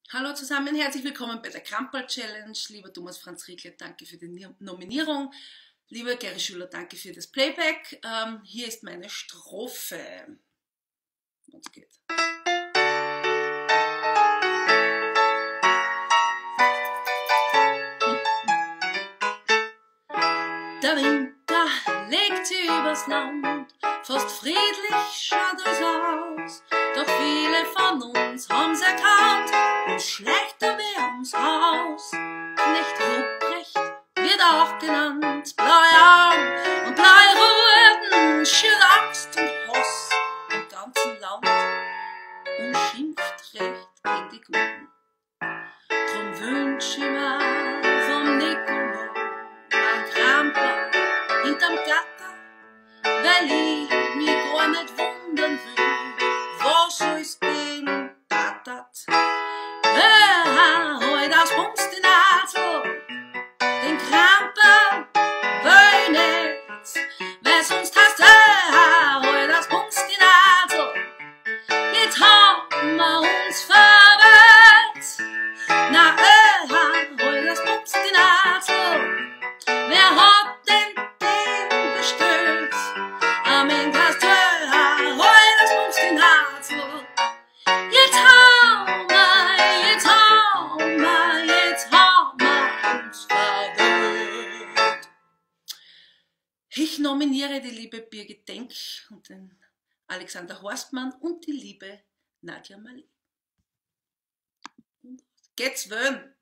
Hallo zusammen, herzlich willkommen bei der Kramperl-Challenge. Lieber Thomas Franz Riegler, danke für die Nominierung. Lieber Gary Schüler, danke für das Playback. Hier ist meine Strophe. Wenn's geht. Der Winter legt übers Land, fast friedlich schaut es aus. Doch viele von uns haben's erkannt, und schlechter wär ums Haus. Knecht Ruprecht wird auch genannt, blaue Augen und blaue Ruten, schier Angst und Hass im ganzen Land und schimpft recht gegen die Guten. Drum wünsch ich mir vom Nikolaus ein Kramperl hinterm Gatter, weil ich mich gar nicht wundern will, was alles gehen tattert. Heute aus Bums die Nadel, den Kramperl will ich nicht, weil sonst hast heute aus Bums die Nadel. Jetzt haben wir uns verwehrt, na heute aus Bums die Nadel. Wer hat denn den bestellt? Am Ende hast du heute aus Bums die Nadel. Jetzt haben wir uns verwirrt. Ich nominiere die liebe Birgit Denk und den Alexander Horstmann und die liebe Nadja Mali. Geht's wählen!